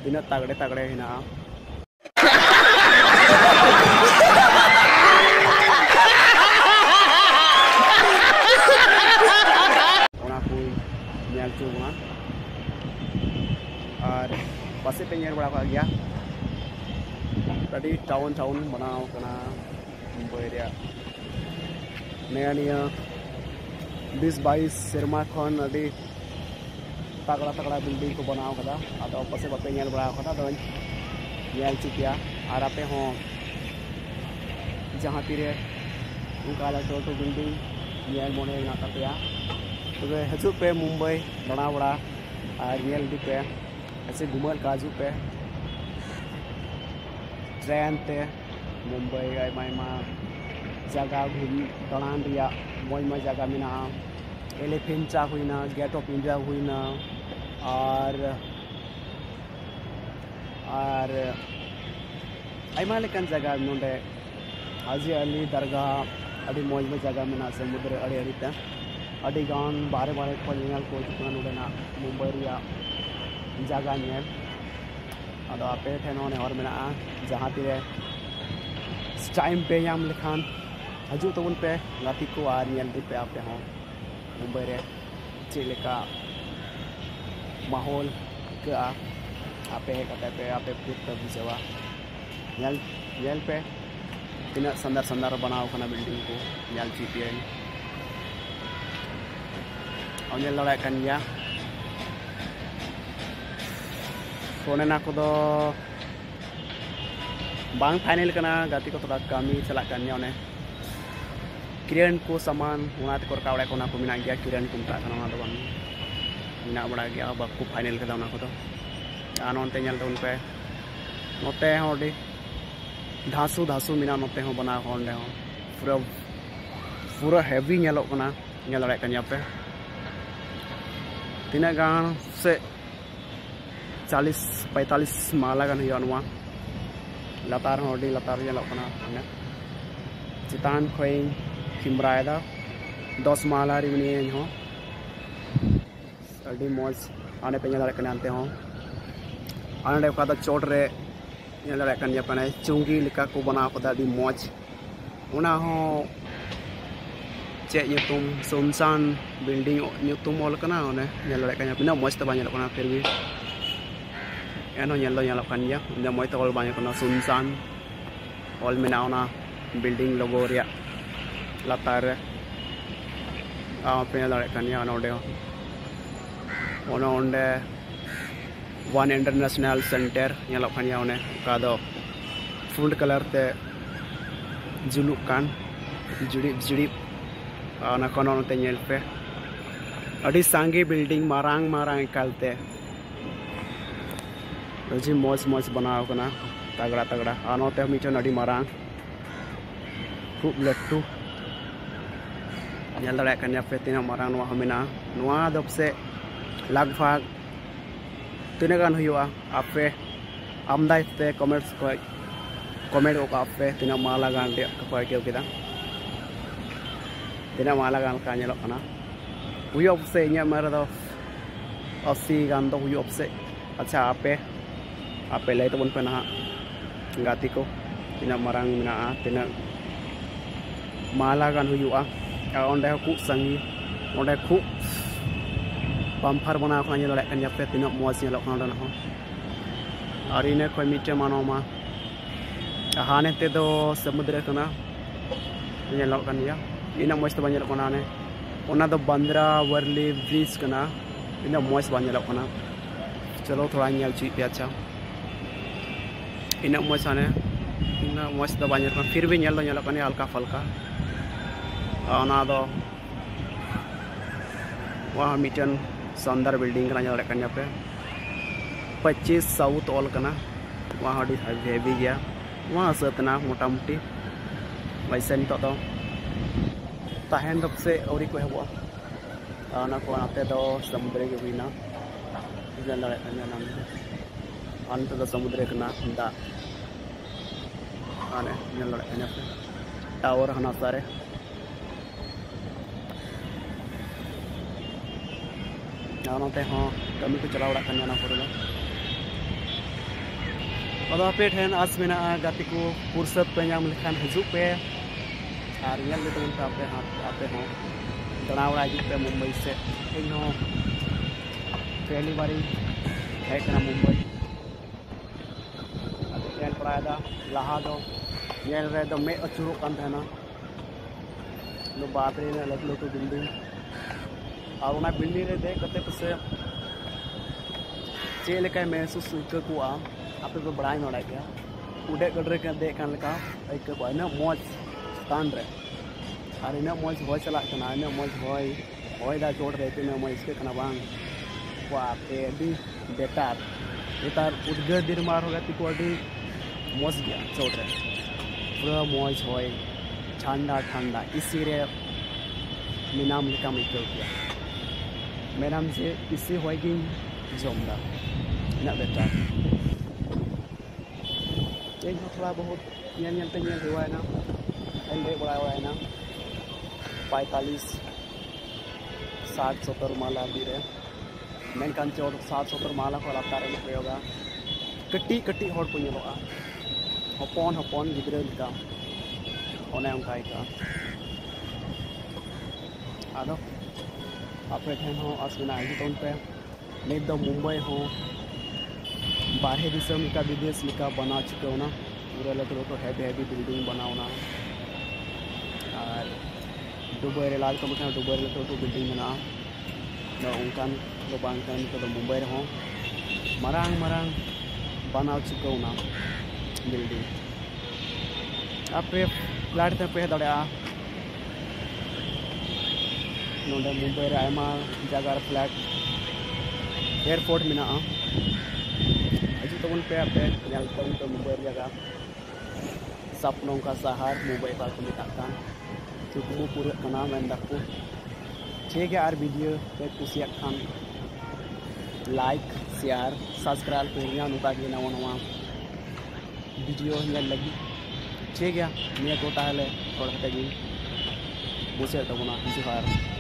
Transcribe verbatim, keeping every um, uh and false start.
तीन तगड़े तगड़े हिना चुना और पासे पे नेल बड़ा गया तभी टाउन टाउन बनाव कना मुंबई रे नया नया बीस बाईस सेरमा खन अभी तगड़ा तगड़ा बिल्डिंग को बनाव कदा आदो पासे बापे नेल बड़ा कदा तो नेल चुकिया और आपे हो जहाँ तीरे उनका लाटो तो बिल्डिंग नेल मोने ना तपया तो हजू पे मुंबई दाना बड़ा और नेल दी पे ऐसे घुमल का हजू पे ट्रेन ते मुंबई आयमा जगह घूम दानान रिया मज मज जगह मेना एलिफेंटा हुईना गेट ऑफ इंडिया हुईना और और आयमा लेकिन जगह नोडे हाजी अली दरगाह अभी मज मज जगह मेना समुद्र अड़े अड़ी ते अड़ी गान बारे बारे को नेल को चुना नोडेना मुंबई रिया जगह नेल अदो आपे ठेन होने और मेना जहाँ तीरे टाइम पे याम लेखान हजू तबन पे गाती को आर नेल दी पे आपे हो मुंबई रे चेलेका माहौल का आपे कते पे आपे पुत बुझवा नेल नेल पे तीना संदर संदर बनाव कना बिल्डिंग को नेल चीपिए और नेल लड़ा कन गया फोनेना को दो बांग फाइनल कना गाती को थोड़ा कमी चला करने उन्हें किरण को सामान उनाते को रकावड़े को ना को मिना गया किरण को मता कना दो बांग मिना बड़ा गया बाकू फाइनल कदा उना को तो आन ओनते नेल तो उन पे नोते होडी धासु धासु मिना नोते हो बना होंडे हो पूरा पूरा हेवी नेलो कना नेल लड़ा कन पे तीना गान से चालीस पैंतालीस माला गान हुआ लतार होडी लतार नेलोकना चितान खोई खिमरायदा दस माला रिमनी हो अड़ी मौज आने पे नेल कन आनते हो आने का दा चोट रे नेल कन यापने चुंगी लिका को बना को दा दी मौज उना हो चे युतुम सुनसान बिल्डिंग युतुम ऑल कना ओने नेल कन बिना मौज त बानेल कना फिर भी एनो नेल नेल कन या बिना मौज त ऑल बाने कना सुनसान ऑल मेना बिल्डिंग लोगो रिया लातार आ पे नेल कन या ओने ओने ओंडे वन इंटरनेशनल सेंटर नेल कन या ओने का दो फुल कलर ते जुलुक कान जुड़ी जुड़ी ना कोनो ते नेल पे अड़ी सांगे बिल्डिंग मारांग मारांग इकालते जी मौज मौज बनाव कना तगड़ा तगड़ा आनोते मिटन अड़ी मारांग खूब लट्टू नेल दड़ा कन्या पे तीना मारांग नवा हमेना नवा दब से लगभग तीना गान हुआ आपे आमदाय ते कमेंट्स को कमेंट को आपे तीना माला गान रे को के केदा तीना माला गान का नेलो कना हुयो से इnya मारे दो अस्सी गान दो हुयो से अच्छा आपे आपे लay तबन पे ना गाती को तीना मारांग मेना तीना माला गान हुआ ओंडे खूब संगी ओंडे खूब पंफार बना को नेल दड़ा कन्या पे तीना मौज नेलो कना ना हो और इने कोई मिटे मानोमा हाने ते दो समुद्र कना नेलो कन्या ina मौज त बानेल कना ने ओना दो बंद्रा वर्ली ब्रिज कना ina मौज बानेल कना चलो थोड़ा नेल ची पे अच्छा ina मौज आने ina मौज त बानेल कना फिर भी नेल नेल कने हल्का फल्का ओना दो वहाँ मिटन सौंदर बिल्डिंग कना नेल कन्या पे पच्चीस साउथ ऑल कना वहाँ हेवी गया वहाँ सतना मोटा मोटी वैसे नितो तो ताहन दब से औरी को हेबो आना को आते दो समुद्र के बिना नेल दड़ा कन्या नाम अंत दो समुद्र कना दा आने नेल दड़ा कन्या पे टावर हना सारे आनोते हो कमी को चला उड़ा कन्या ना पड़ेगा अदो पे ठेन आस मेना गाती को फुर्सत पे नाम लेखान हजु पे और ये ले तो उनका पे हाथ आते हो दड़ावड़ा हिजुग पे मुंबई से इन हो पहली बारी है कना मुंबई ट्रेन पड़ा लहा दो ये रे दो मे अचुरो कान था ना लो बाप रे ना लग लो तो बिल्डिंग और उना बिल्डिंग रे देख कते पसे चे लेका महसूस इक को आ आप तो बड़ा नोड़ा गया उड़े गडरे के देख कान लेका इक को ना मौज स्थान रे और इन मौज होय चला कना इन मौज होय होय दा जोड़ रे ते मौज के कना बांग बाप रे दी बेटार बेटार उद्गर दिन मार होगा ती को अडी मौज गया जोड़ रे पूरा मौज होय ठंडा ठंडा इसी रे मिनाम लेका मिको गया मैडम से इसी होय गिन जोमदा इना बेटा एक थोड़ा बहुत ñel ñel te ñel हुआ है ना एंडे बड़ा हुआ है ना पैंतालीस साठ सत्तर माला भी रे मेनकान चौड़ साठ सत्तर माला को लातार में प्रयोगा कटी कटी हड़ को ñeloa हपन हपन गिद्रा लिका ओने उनका का आदो आपे ठेन हो आसमिना हिजोन पे नित दो मुंबई हो बारहे दिसम का विदेश लिका बना चुके ना पूरा लगे तो हैवी हैवी बिल्डिंग बनावना और दुबई रे लाल को दुबई रे तो बिल्डिंग बना ना उनकान तो बांकान तो मुंबई रे हो मरांग मरांग बना चुके ना बिल्डिंग आपे फ्लैट ते पे दड़े नोडे मुंबई रे आयमा जगह फ्लैट एयरपोर्ट में ना हजू तो पे आपे नल तो मुंबई जगह सपनों का शहर मुंबई का मिता चुकमु पूरा कना मेन दाकू ठीक है यार वीडियो पे कुसिया खान लाइक शेयर सब्सक्राइब पे या नुता के नवा नवा वीडियो ये लगी ठीक है निया को ताहले थोड़ा तगी बुसे तो बना जोहार